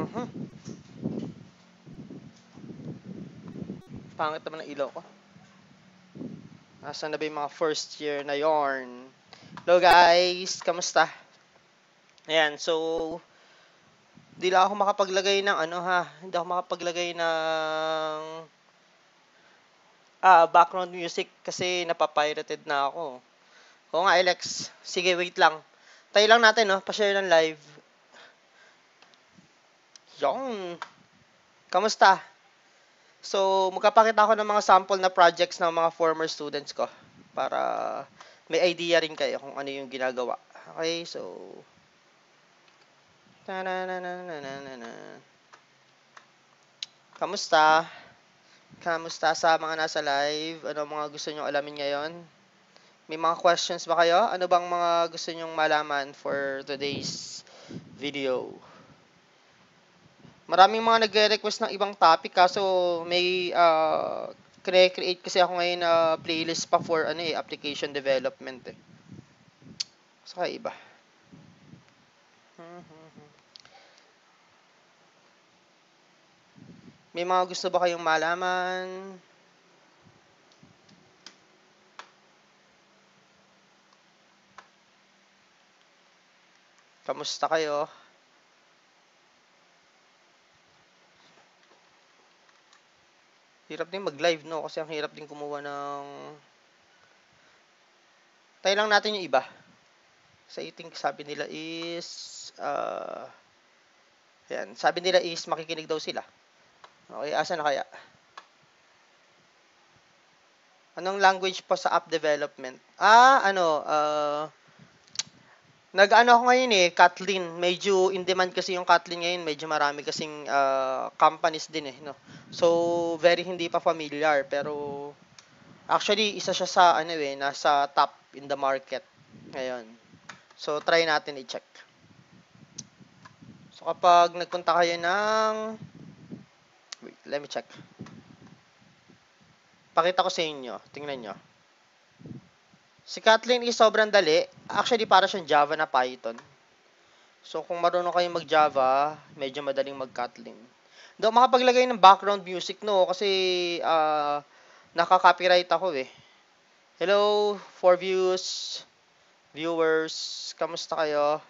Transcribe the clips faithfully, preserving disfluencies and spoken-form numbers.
Mhm. Pangit naman ang ilaw ko. Nasaan na ba yung mga first year na yarn? Hello guys, kamusta? Ayan, so di lang ako makapaglagay ng ano ha, hindi ako makapaglagay ng ah, background music kasi napapirated na ako. Oo nga, Alex. Sige, wait lang. Tayo lang natin, no? Pa-share ng live. Yung. Kamusta? So, magkapakita ako ng mga sample na projects ng mga former students ko para may idea rin kayo kung ano yung ginagawa. Okay, so ta-na-na-na-na-na-na. Kamusta? Kamusta sa mga nasa live? Ano mga gusto nyo alamin ngayon? May mga questions ba kayo? Ano bang mga gusto nyong malaman for today's video? Maraming mga nagre-request ng ibang topic kaso may uh, create kasi ako ngayon na uh, playlist pa for ano eh, application development eh. Saka iba. May mga gusto ba kayong malaman? Kamusta kayo? Hirap din mag-live, no? Kasi ang hirap din kumuha ng... Tayo lang natin yung iba. Sa I think sabi nila is... Uh, yan. Sabi nila is makikinig daw sila. Okay, asa na kaya? Anong language po sa app development? Ah, ano, uh, nag-ano ako ngayon eh, Kotlin. Medyo in demand kasi yung Kotlin ngayon. Medyo marami kasing uh, companies din eh. No? So, very hindi pa familiar. Pero, actually, isa siya sa, ano eh, nasa top in the market ngayon. So, try natin i-check. So, kapag nagpunta kayo ng... Wait, let me check. Pakita ko sa inyo. Tingnan nyo. Si Kotlin is sobrang dali. Actually, para siyang Java na Python. So, kung marunong kayong mag-Java, medyo madaling mag-Kotlin. Hindi ako makapaglagay ng background music, no? Kasi, uh, naka-copyright ako, eh. Hello, for views, viewers. Kamusta kayo?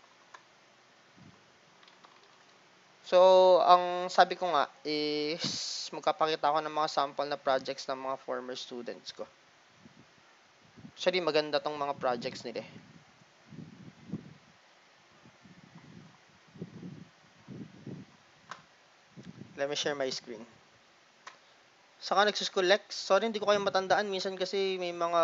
So, ang sabi ko nga is, magkapakita ako ng mga sample na projects ng mga former students ko. Actually, maganda tong mga projects nila, eh. Let me share my screen. Saka nagsuschool Lex. Sorry, hindi ko kayo matandaan. Minsan kasi may mga...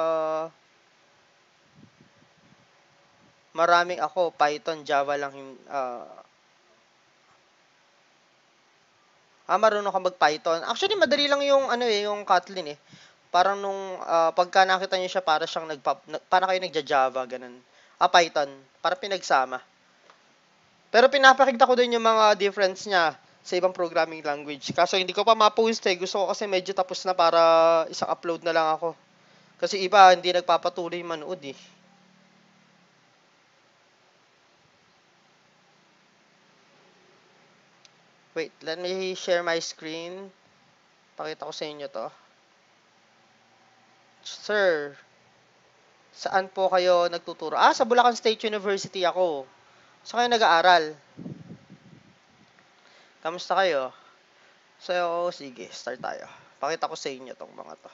Maraming ako. Python, Java lang yung... Uh... Ah, marunong ka mag-Python. Actually, madali lang yung ano eh, yung Kotlin eh. Parang nung uh, pagka nakita niyo siya, para siyang nagpa... Para kayo nagja-Java, ganun. Ah, Python. Para pinagsama. Pero pinapakita ko din yung mga difference niya sa ibang programming language. Kaso hindi ko pa ma-post eh. Gusto ko kasi medyo tapos na para isang upload na lang ako. Kasi iba, hindi nagpapatuloy manood eh. Wait, let me share my screen. Pakita ko sa inyo to. Sir, saan po kayo nagtuturo? Ah, sa Bulacan State University ako. Saan kayo nag-aaral? Kamusta kayo? So, sige, start tayo. Pakita ko sa inyo tong mga to.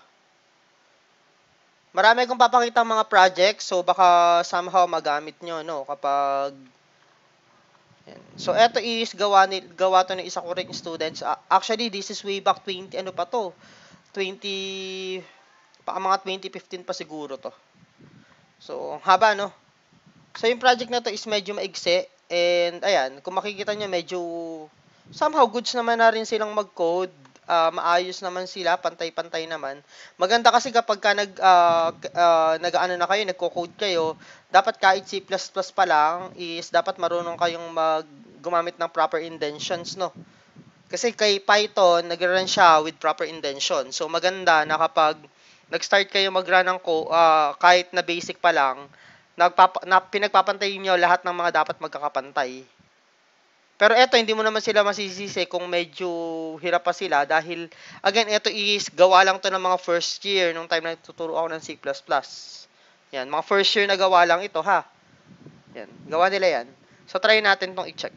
Marami akong papakita mga projects, so baka somehow magamit nyo, no? Kapag... Yan. So, eto is gawa, ni, gawa to ng isa ko rin students. Uh, actually, this is way back twenty, ano pa to? twenty... Baka mga twenty fifteen pa siguro to. So, haba, no? So, yung project na to is medyo maigsi. And, ayan, kung makikita nyo, medyo somehow goods naman na rin silang mag-code. Uh, maayos naman sila, pantay-pantay naman. Maganda kasi kapag ka nag, uh, uh, nag-ano na kayo, nagko-code kayo, dapat kahit C plus plus pa lang, is dapat marunong kayong mag gumamit ng proper indentions, no? Kasi kay Python, nag-run siya with proper indention. So, maganda na kapag nag-start kayo mag-run ng code, uh, kahit na basic pa lang, nagpapa, na, pinagpapantayin nyo lahat ng mga dapat magkakapantay. Pero eto, hindi mo naman sila masisisi kung medyo hirap pa sila dahil, again, eto is gawa lang to ng mga first year nung time na tuturo ako ng C plus plus. Yan, mga first year na gawa lang ito, ha. Yan, gawa nila yan. So, try natin tong i-check.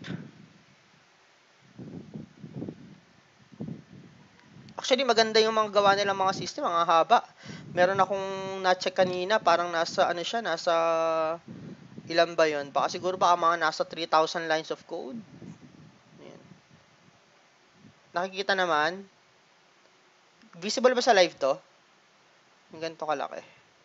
Actually, maganda yung mga gawa nilang mga system, mga haba. Meron akong na-check kanina, parang nasa, ano siya, nasa, ilan ba yun? Baka siguro baka mga nasa three thousand lines of code. Ayan. Nakikita naman. Visible ba sa live to? Yung ganito kalaki.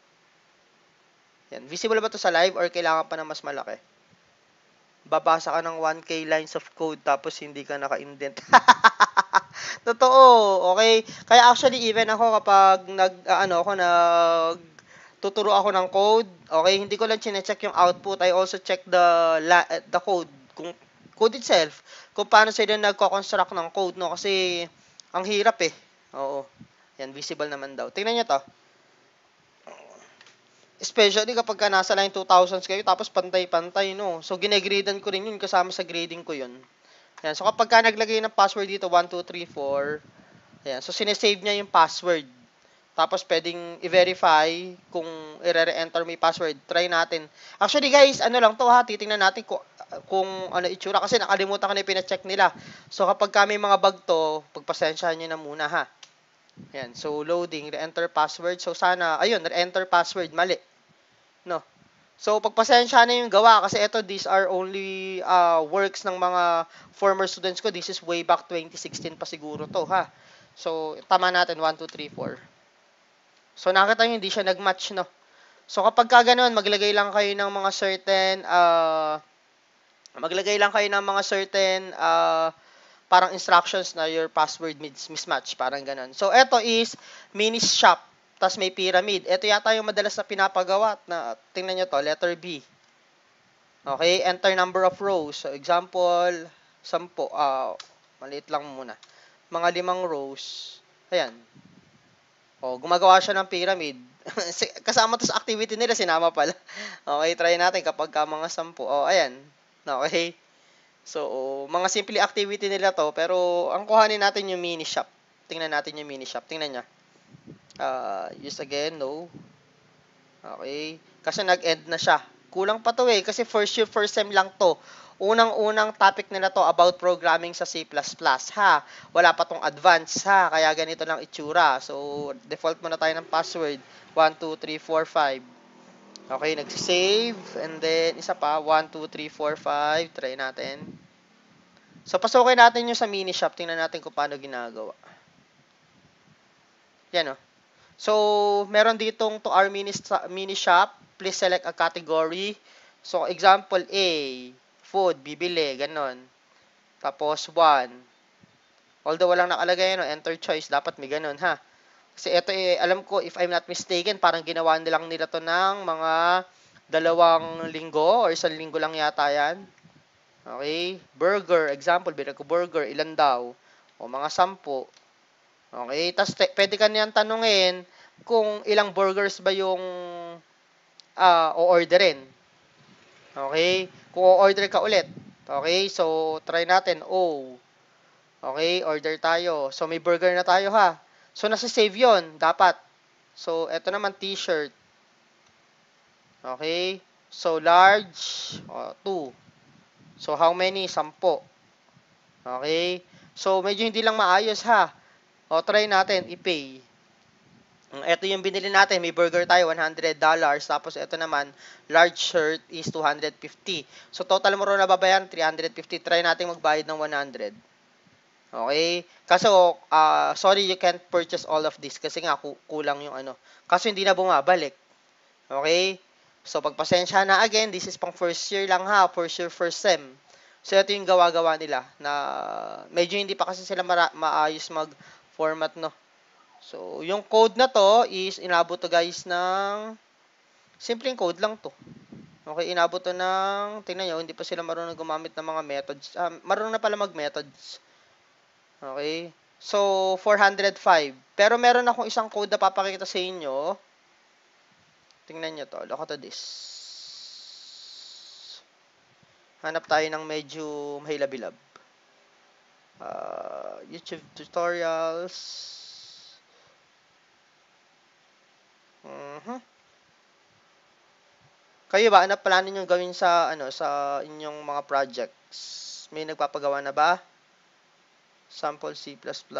Yan. Visible ba to sa live or kailangan pa na mas malaki? Babasa ka ng one K lines of code tapos hindi ka naka-indent. Totoo, okay? Kaya actually, even ako kapag nag, uh, ano, ako nag, tuturo ako ng code, okay, hindi ko lang chine-check yung output, I also check the, la, the code, kung, code itself, kung paano sila nagko-construct ng code, no? Kasi, ang hirap eh. Oo. Yan, visible naman daw. Tingnan nyo to. Especially kapag ka nasa line two thousands kayo, tapos pantay-pantay, no? So, ginegradean ko rin yun, kasama sa grading ko yun. Yan. So, kapag ka naglagay ng password dito, one, two, three, four, ayan. So, sinesave niya yung password. Tapos, pwedeng i-verify kung i-re-enter mo yung password. Try natin. Actually, guys, ano lang to ha, titingnan natin kung, kung ano itsura. Kasi nakalimutan ko na yung pina-check nila. So, kapag ka may mga bug to, pagpasensyahan nyo na muna ha. Ayan. So, loading, re-enter password. So, sana, ayun, re-enter password, mali. No. So, pagpasensya na yung gawa kasi ito, these are only uh, works ng mga former students ko. This is way back twenty sixteen pa siguro to, ha. So, tama natin, one, two, three, four. So, nakita nyo, hindi siya nag-match, no. So, kapag ka ganun, maglagay lang kayo ng mga certain, uh, maglagay lang kayo ng mga certain, uh, parang instructions na your password mismatch, parang ganun. So, ito is mini shop. Tapos may pyramid. Ito yata yung madalas na pinapagawa. Na, tingnan nyo to, letter B. Okay, enter number of rows. So, example, sampo. Uh, maliit lang muna. Mga limang rows. Ayan. O, gumagawa siya ng pyramid. Kasama to sa activity nila, sinama pala. Okay, try natin kapag ka mga sampo. O, ayan. Okay. So, mga simple activity nila to. Pero, ang kuhanin natin yung mini shop. Tingnan natin yung mini shop. Tingnan niya. Uh, use again, no. Okay. Kasi nag-end na siya. Kulang pa to eh. Kasi first year, first sem lang to. Unang-unang topic nila to about programming sa C plus plus, ha. Wala pa tong advance, ha. Kaya ganito lang itsura. So, default muna tayo ng password. one, two, three, four, five. Okay, nagsisave. And then, isa pa. one, two, three, four, five. Try natin. So, pasukin natin yung sa mini shop. Tingnan natin kung paano ginagawa. Yan, oh. So, meron ditong to our mini, mini shop. Please select a category. So, example A, food, bibili, ganon. Tapos, one. Although walang nakalagay, no, enter choice, dapat may ganon, ha. Kasi ito, eh, alam ko, if I'm not mistaken, parang ginawa nilang nila to ng mga dalawang linggo or isang linggo lang yata yan. Okay. Burger, example, bilhin ko burger, ilan daw? O, mga sampu. Okay, tapos pwede ka niyan tanungin kung ilang burgers ba yung uh, o-orderin. Okay, kung o-order ka ulit. Okay, so try natin. O. Okay, order tayo. So may burger na tayo ha. So nasa-save yon dapat. So eto naman t-shirt. Okay, so large, oh, two. So how many? Sampo. Okay, so medyo hindi lang maayos ha. O, try natin, i-pay. Ito yung binili natin, may burger tayo, one hundred dollars. Tapos, ito naman, large shirt is two hundred fifty. So, total mo rin nababayan, three hundred fifty. Try natin magbayad ng one hundred. Okay? Kaso, uh, sorry, you can't purchase all of this. Kasi nga, kulang yung ano. Kaso, hindi na bumabalik. Okay? So, pagpasensya na again, this is pang first year lang ha. First year, first sem. So, ito yung gawa-gawa nila na medyo hindi pa kasi sila mara- maayos mag-format, no? So, yung code na to is inabot to guys ng simpleng code lang to. Okay, inabot to ng, tingnan nyo, hindi pa sila marunong gumamit ng mga methods. Ah, marunong na pala mag-methods. Okay. So, four hundred five. Pero meron akong isang code na papakita sa inyo. Tingnan nyo to. Look at this. Hanap tayo ng medyo mahilabilab. Uh, YouTube tutorials. Mhm. Kayo ba, ano plano nyo gawin sa, ano, sa inyong mga projects? May nagpapagawa na ba? Sample C++.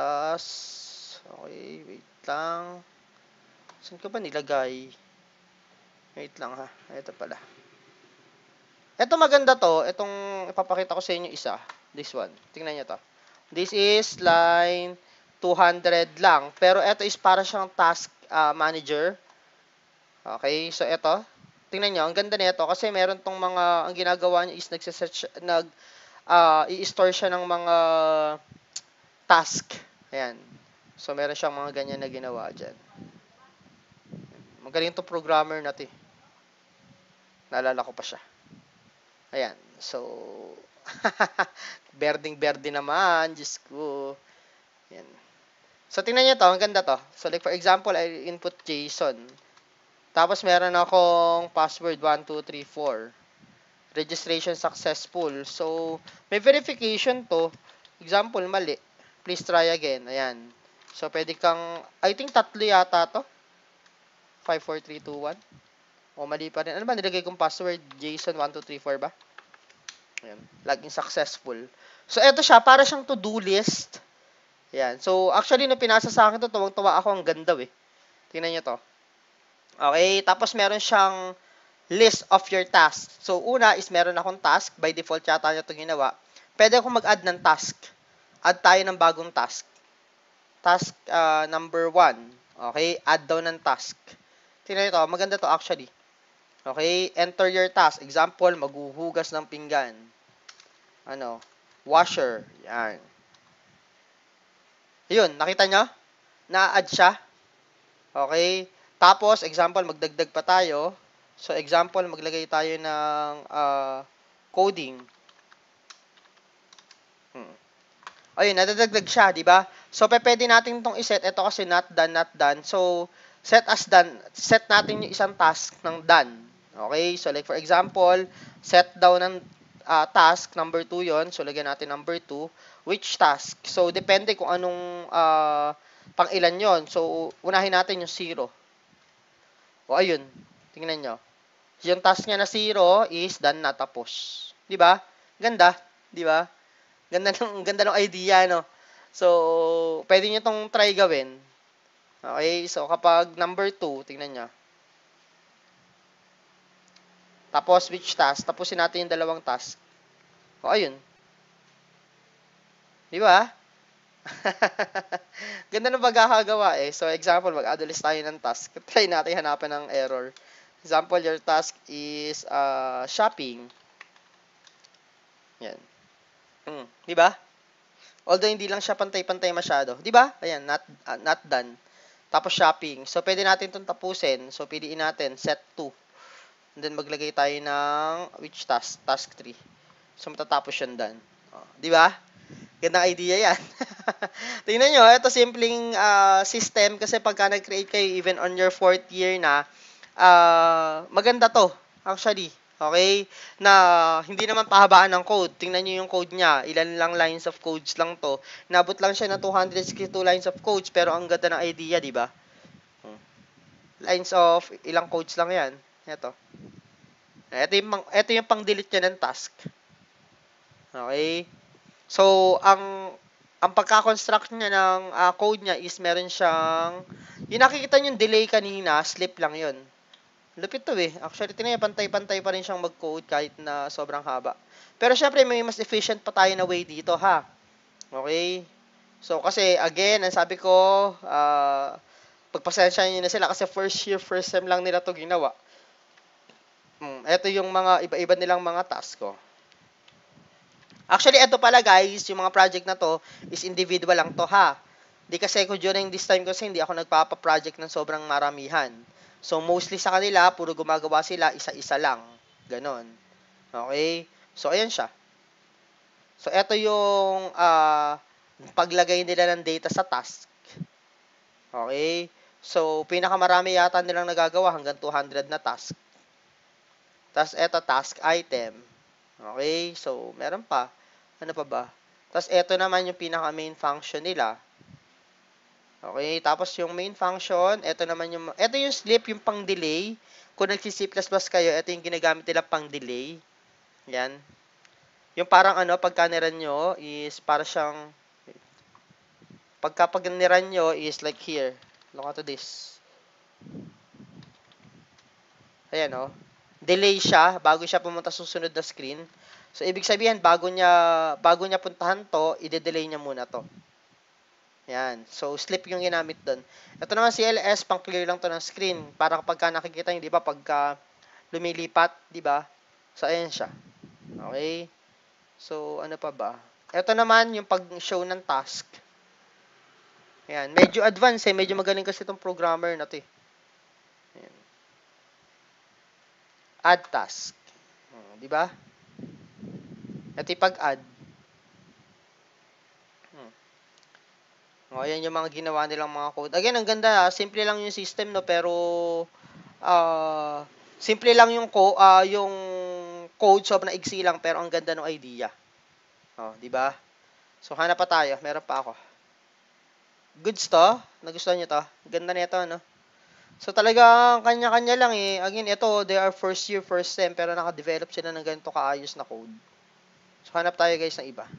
Okay, wait lang. Saan ko ba nilagay? Wait lang ha. Ito pala. Ito maganda to. Itong ipapakita ko sa inyo isa. This one. Tingnan nyo to. This is line two hundred lang. Pero ito is para siyang task uh, manager. Okay, so ito. Tingnan nyo, ang ganda nito kasi meron tong mga, ang ginagawa niya is nagsisearch, nag, uh, i-store siya ng mga task. Ayan. So, meron siyang mga ganyan na ginawa dyan. Magaling to programmer natin. Naalala ko pa siya. Ayan. So, berding-berde naman. Diyos ko. Ayan. So, tingnan nyo to. Ang ganda to. So, like for example, I input JSON. Tapos, meron akong password one two three four. Registration successful. So, may verification to. Example, mali. Please try again. Ayan. So, pwede kang, I think tatlo yata to. five four three two one. O, mali pa rin. Ano ba nilagay kong password? Jason one two three four ba? Ayan. Login successful. So, eto siya. Para siyang to-do list. Ayan. So, actually, nung pinasa sa akin to, tuwang-tuwa ako. Ang ganda eh. Tingnan nyo to. Okay. Tapos, meron siyang list of your tasks. So, una is meron akong task. By default, yata nyo ito ginawa. Pwede akong mag-add ng task. Add tayo ng bagong task. Task uh, number one. Okay. Add daw ng task. Tingnan nyo to. Maganda to actually. Okay, enter your task. Example, maghuhugas ng pinggan. Ano? Washer. Yan. Yun, nakita nyo? Na-add siya. Okay. Tapos, example, magdagdag pa tayo. So, example, maglagay tayo ng uh, coding. Hmm. Ayun, nadadagdag siya, di ba? So, pwede natin itong iset. Ito kasi not done, not done. So, set as done. Set natin yung isang task ng done. Okay, so like for example, set down ng uh, task, number two yon. So, lagyan natin number two. Which task? So, depende kung anong uh, pang ilan yon. So, unahin natin yung zero. O, ayun. Tingnan nyo. Yung task niya na zero is done na tapos. Di ba? Ganda. Di ba? Ganda ng, ganda ng idea, no? So, pwede nyo tong try gawin. Okay, so kapag number two, tingnan nyo. Tapos, which task? Tapusin natin yung dalawang task. O, ayun. Di ba? Ganda ng pagkakagawa eh. So, example, mag-add ulit tayo ng task. Try natin hanapan ng error. Example, your task is uh, shopping. Yan. Hmm. Di ba? Although, hindi lang siya pantay-pantay masyado. Di ba? Ayan, not, uh, not done. Tapos, shopping. So, pwede natin itong tapusin. So, piliin natin, set to. And then, maglagay tayo ng which task? Task three. So, matatapos yan done. Oh, di ba? Gandang idea yan. Tingnan nyo, ito simpleng uh, system kasi pagka nag-create kayo even on your fourth year na, uh, maganda to, actually. Okay? Na hindi naman pahabaan ng code. Tingnan nyo yung code niya. Ilan lang lines of codes lang to. Nabot lang siya ng two hundred sixty-two lines of codes pero ang ganda ng idea, di ba? Lines of ilang codes lang yan. Ito. Ito yung, ito yung pang-delete niya ng task. Okay? So, ang ang pagka-construct niya ng uh, code niya is meron siyang, yung nakikita niyo yung delay kanina, slip lang yun. Lupit to eh. Actually, tinaya, pantay-pantay pa rin siyang mag-code kahit na sobrang haba. Pero syempre, may mas efficient pa tayo na way dito, ha? Okay? So, kasi, again, ang sabi ko, uh, pagpasensya niyo na sila kasi first year, first sem lang nila to ginawa. Hmm, ito yung mga iba-iba nilang mga task ko. Actually, ito pala guys, yung mga project na to is individual lang to ha. Di kasi ko during this time kasi hindi ako nagpapa-project ng sobrang maramihan. So, mostly sa kanila, puro gumagawa sila, isa-isa lang. Ganon. Okay? So, ayan siya. So, ito yung uh, paglagay nila ng data sa task. Okay? So, pinakamarami yata nilang nagagawa hanggang two hundred na task. Tapos, ito task item. Okay? So, meron pa. Ano pa ba? Tapos, ito naman yung pinaka-main function nila. Okay, tapos yung main function, ito naman yung, ito yung sleep, yung pang-delay. Kung nagsi-C plus plus kayo, ito yung ginagamit nila pang-delay. Yan. Yung parang ano, pagka niran nyo, is para siyang, pagka pag niran nyo, is like here. Look at this. Ayan, oh. Delay siya, bago siya pumunta sa susunod na screen. So, ibig sabihin, bago niya, bago niya puntahan to, i-delay niya muna to. Yan. So, sleep yung ginamit doon. Ito naman si L S, pang clear lang to ng screen. Para kapag ka nakikita nyo, di ba, pagka lumilipat, di ba? So, ayan siya. Okay? So, ano pa ba? Ito naman, yung pag-show ng task. Ayan. Medyo advanced eh. Medyo magaling kasi itong programmer na to eh. Ayan. Add task. Hmm, di ba? Ito yung pag-add. Hmm. O, ayan yung mga ginawa nilang mga code. Again, ang ganda. Simple lang yung system, no? Pero, ah, uh, simple lang yung, co uh, yung code. Sobrang iksi lang. Pero ang ganda ng idea. O, di ba? So, hanap pa tayo. Meron pa ako. Goods to. Nagustuhan nyo to. Ganda nito, no? So, talagang kanya-kanya lang eh. Again, ito, they are first year, first sem. Pero naka-develop sila ng ganito kaayos na code. So, hanap tayo guys ng iba.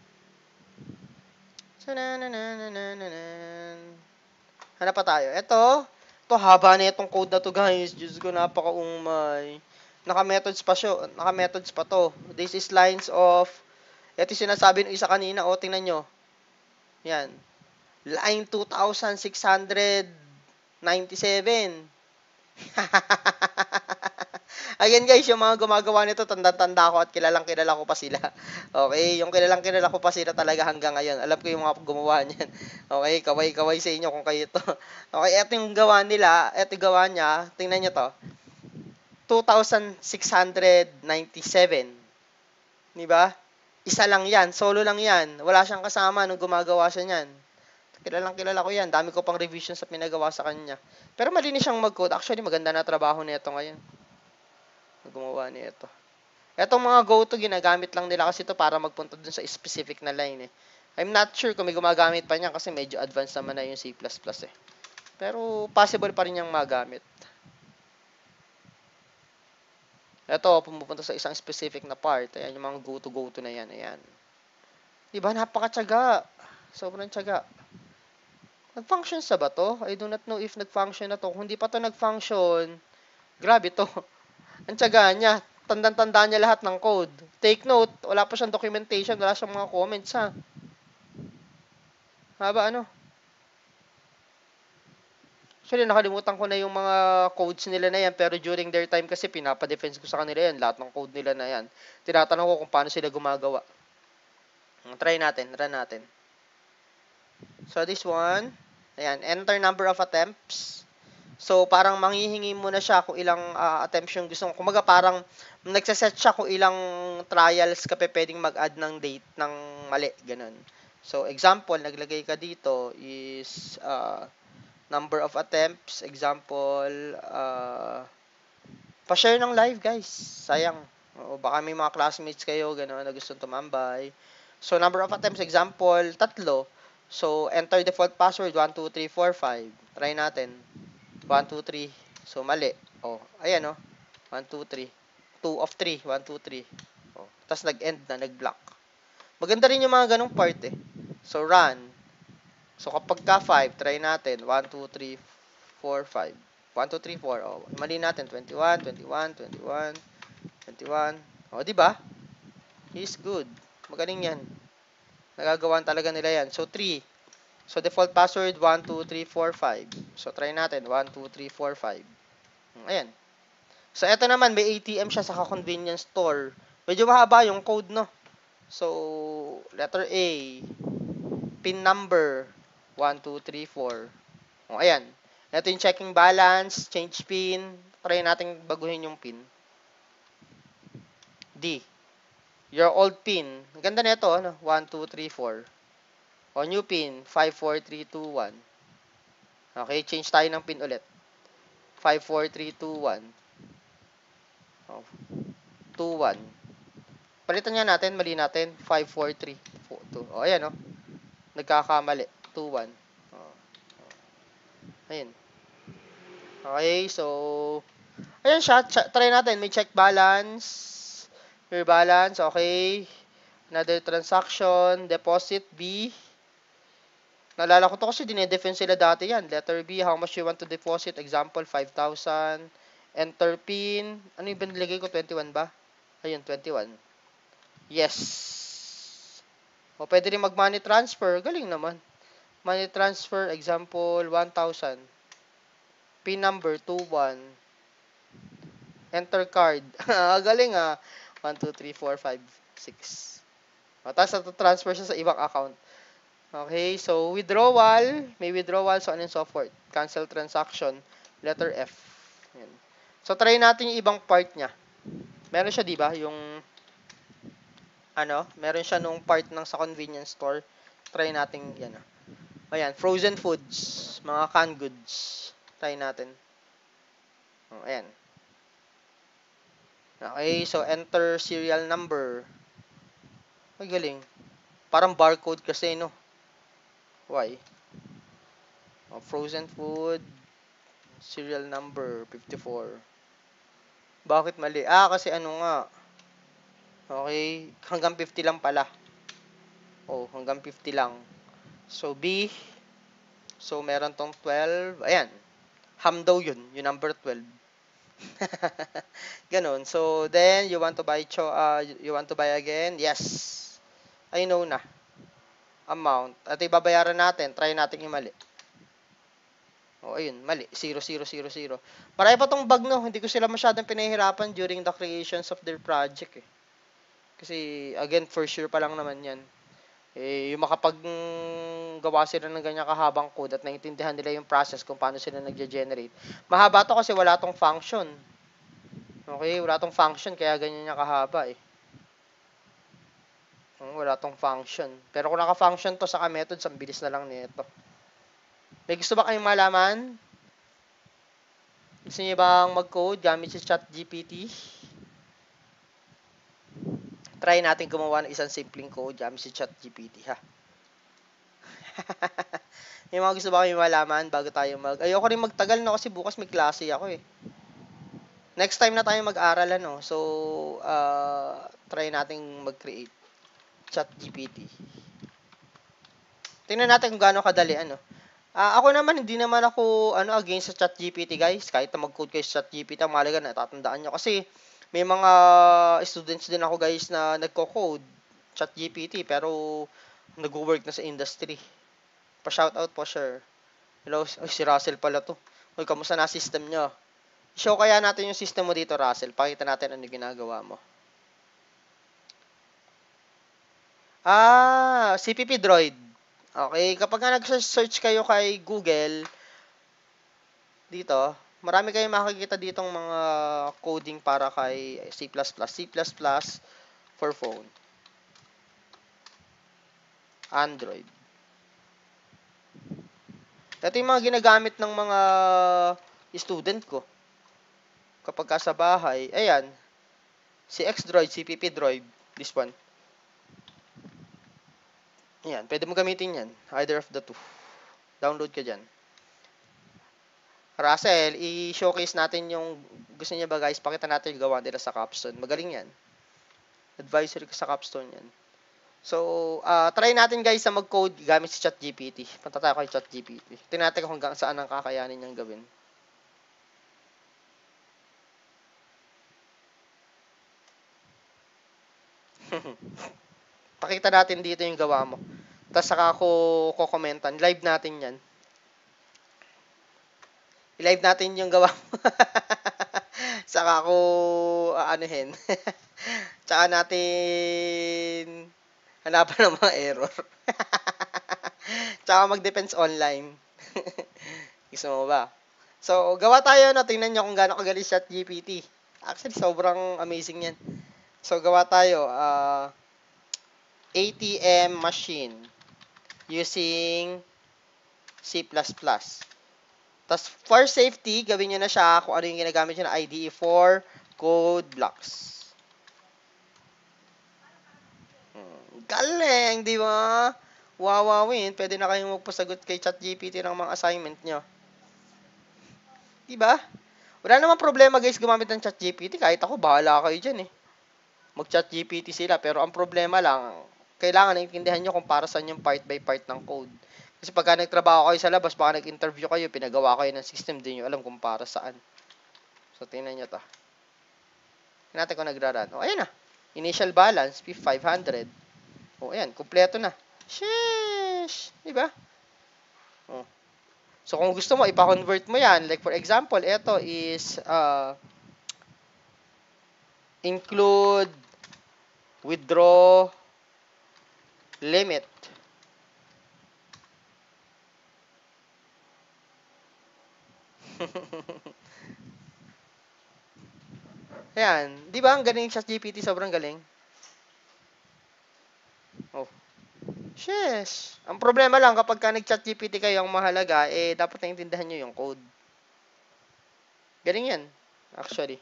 So, na na na na na na na. Hanap pa tayo. Ito, ito haba na itong code na to guys. Diyos ko, napaka-umay. Naka-methods pa siya. Naka-methods pa to. This is lines of, ito yung sinasabi ng isa kanina. O, tingnan nyo. Yan. Line two thousand six hundred ninety-seven. Ayan guys, yung mga gumagawa nito, tanda-tanda ko at kilalang kilala ko pa sila. Okay, yung kilalang kilala ko pa sila talaga hanggang ngayon. Alam ko yung mga gumawa niyan. Okay, kaway-kaway sa inyo kung kayo to. Okay, eto yung gawa nila, eto yung gawa niya, tingnan nyo to. two thousand six hundred ninety-seven. Diba? Isa lang yan, solo lang yan. Wala siyang kasama nung gumagawa siya niyan. Kilalang kilala ko yan. Dami ko pang revision sa pinagawa sa kanya. Pero malinis siyang mag-code. Actually, maganda na trabaho nito ngayon. Gumawa nito. Etong mga go-to, ginagamit lang nila kasi ito para magpunta dun sa specific na line eh. I'm not sure kung may gumagamit pa niyan kasi medyo advanced naman na yung C plus plus eh. Pero possible pa rin niyang magamit. Ito, pumupunta sa isang specific na part. Ayan, yung mga go-to-go-to na yan. Ayan. Diba, napakatyaga. Sobrang tyaga. Nag-function sa ba to? I do not know if nag-function na to. Kung hindi pa to nag-function, grabe to. Ang tyaga niya. Tandang-tanda niya lahat ng code. Take note, wala pa siyang documentation, wala siyang mga comments ha. Haba ano? Actually, nakalimutan ko na yung mga codes nila na yan, pero during their time kasi pinapa-defense ko sa kanila yan, lahat ng code nila na yan. Tinatanong ko kung paano sila gumagawa. Try natin, run natin. So, this one, ayan, enter number of attempts. So, parang manghihingi muna siya kung ilang uh, attempts yung gusto mo. Kumaga, parang nagsaset siya kung ilang trials ka pwedeng mag-add ng date ng mali. Ganun. So, example, naglagay ka dito is uh, number of attempts. Example, uh, pa-share ng live, guys. Sayang. O, baka may mga classmates kayo, gano'n, na gustong tumambay. So, number of attempts, example, tatlo. So, enter default password, one, two, three, four, five. Try natin. one, two, three. So, mali. Oh, ayan, oh. one, two, three. two of three. one, two, three. Oh. Tapos, nag-end na, nag-block. Maganda rin yung mga ganong part, eh. So, run. So, kapag ka five, try natin. one, two, three, four, five. one, two, three, four. Oh, mali natin. twenty-one, twenty-one, twenty-one, twenty-one. Oh, diba? He's good. Magaling yan. Nagagawan talaga nila yan. So, three. So, default password, one, two, three, four, five. So, try natin. one, two, three, four, five. Ayan. So, eto naman, may A T M siya sa convenience store. Medyo mahaba yung code, no? So, letter A. Pin number, one, two, three, four. O, ayan. Ito yung checking balance, change pin. Try natin baguhin yung pin. D. Your old pin. Ganda nito, ano? one, two, three, four. O, new pin, five, four, three, two, one. Okay, change tayo ng pin ulit. five, four, three, two, one. Oh, two, one. Palitan nga natin, mali natin. five, four, three, two. O, ayan, o. Nagkakamali. two, one. O. Ayun. Okay, so, ayan siya. Ch- try natin. May check balance. Clear balance. Okay. Another transaction. Deposit B. Naalala ko to kasi dinedefend sila dati yan. Letter B, how much you want to deposit? Example, five thousand. Enter PIN. Ano yung binilagay ko? twenty-one ba? Ayun, twenty-one. Yes. O, pwede rin mag-money transfer. Galing naman. Money transfer, example, one thousand. PIN number, two one. Enter card. Galing ah. one, two, three, four, five, six. O, tapos transfer siya sa ibang account. Okay, so withdrawal, may withdrawal, so on and so forth. Cancel transaction, letter F. Yan. So try natin yung ibang part niya. Meron siya, di ba? Yung ano, meron siya nung part ng sa convenience store. Try natin yan. Ah. Ayan, frozen foods, mga canned goods. Try natin. Oh, ayan. Okay, so enter serial number. Ay, galing. Parang barcode kasi, no? Why? Oh, frozen food, serial number, fifty-four. Bakit mali? Ah, kasi ano nga. Okay, hanggang fifty lang pala. Oh, hanggang fifty lang. So, B. So, meron tong twelve. Ayan. Ham daw yun. Yung number twelve. Ganon. So, then, you want to buy cho uh, you want to buy again? Yes. I know na. Amount. At ibabayaran natin. Try natin yung mali. Oh, ayun. Mali. zero, zero, zero, zero. Marami pa tong bug, no? Hindi ko sila masyadong pinahirapan during the creations of their project, eh. Kasi, again, first year pa lang naman yan. Eh, yung makapag-gawa sila ng ganyan kahabang code at naiintindihan nila yung process kung paano sila nagge-generate. Mahaba to kasi wala tong function. Okay, wala tong function kaya ganyan niya kahaba eh. Hmm, wala tong function. Pero kung naka-function to sa methods, ang bilis na lang nito. May gusto ba kayong malaman? Gusto niyo bang mag-code gamit si ChatGPT? Try natin gumawa ng isang simpleng code gamit si ChatGPT, ha? May mga gusto ba kayong malaman bago tayo mag... Ayoko rin magtagal na kasi bukas may klase ako eh. Next time na tayo mag-aral ano. So, uh, try nating mag-create ChatGPT. Tingnan natin kung gaano kadali ano. Uh, ako naman, hindi naman ako ano, against sa ChatGPT guys. Kahit na mag-code kayo sa ChatGPT, ang mahalaga na tatandaan nyo. Kasi may mga students din ako guys na nagko-code ChatGPT pero nag-work na sa industry. Pa-shoutout po, sir. Hello, oh, si Russell pala to. Uy, kamusta na system nyo? Show kaya natin yung system mo dito, Russell. Pakita natin ano ginagawa mo. Ah, C P P Droid. Okay, kapag nga nag-search kayo kay Google, dito, marami kayong makikita ditong mga coding para kay C plus plus. C plus plus for phone. Android. Ito yung mga ginagamit ng mga student ko. Kapag ka sa bahay, ayan, si X-Droid, C P P Droid, this one. Ayan, pwede mo gamitin yan. Either of the two. Download ka dyan. Russell, i-showcase natin yung gusto niya ba guys, pakita natin yung gawa nila sa capstone. Magaling yan. Advisory ko sa capstone yan. So, uh, try natin guys sa mag-code gamit si ChatGPT. Punta tayo kay ChatGPT. Tingnan natin kung hanggang saan ang kakayanin niyang gawin. Pakita natin dito yung gawa mo. Tapos saka ako kukomentan. Live natin yan. I-live natin yung gawa mo. Saka ako aanuhin. Tsaka natin hanapan ng mga error. Tsaka mag-depends online. Gusto mo ba? So, gawa tayo, no? Tingnan nyo kung gaano kagaling si ChatGPT. Actually, sobrang amazing yan. So, gawa tayo. Uh, A T M machine using C plus plus. Tapos, for safety, gawin nyo na siya kung ano yung ginagamit nyo na I D E for code blocks. Galing, di ba? Wawawin, pwede na kayong magpasagot kay ChatGPT ng mga assignment nyo. Di ba? Wala namang problema guys gumamit ng ChatGPT. Kahit ako, bahala kayo dyan eh. Mag-ChatGPT sila. Pero ang problema lang, kailangan naintindihan nyo kung para saan yung part by part ng code. Kasi pagka nagtrabaho kayo sa labas, baka nag-interview kayo, pinagawa kayo ng system, di nyo alam kung para saan. So, tingnan nyo to. Tingnan natin kung nagra-run. O, ayan na. Initial balance, five hundred. O, ayan. Kompleto na. Sheesh! Diba? O. So, kung gusto mo, ipa-convert mo yan. Like, for example, ito is uh, include withdraw limit. Ayan. Di ba ang galing sa G P T? Sobrang galing. Oh. Yes. Ang problema lang, kapag ka nag-chat G P T kayo, ang mahalaga, eh, dapat naintindihan nyo yung code. Galing yan. Actually.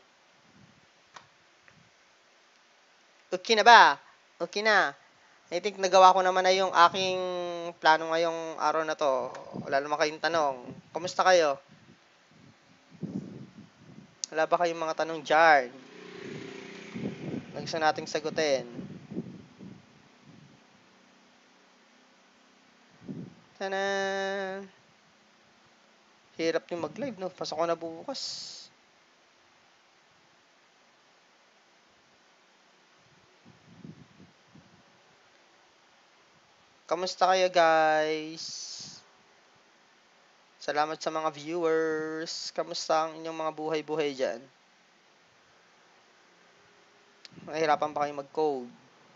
Okay na ba? Okay na. I think nagawa ko naman na yung aking plano ngayong araw na to. Wala naman kayong tanong. Kumusta kayo? Wala ba kayong mga tanong dyan? Gusto nating sagutin. Tanan! Hirap yung mag-live, no? Pasok ko na bukas. Kamusta kayo, guys? Salamat sa mga viewers. Kamusta ang inyong mga buhay-buhay dyan? Nahihirapan pa kayo mag-code?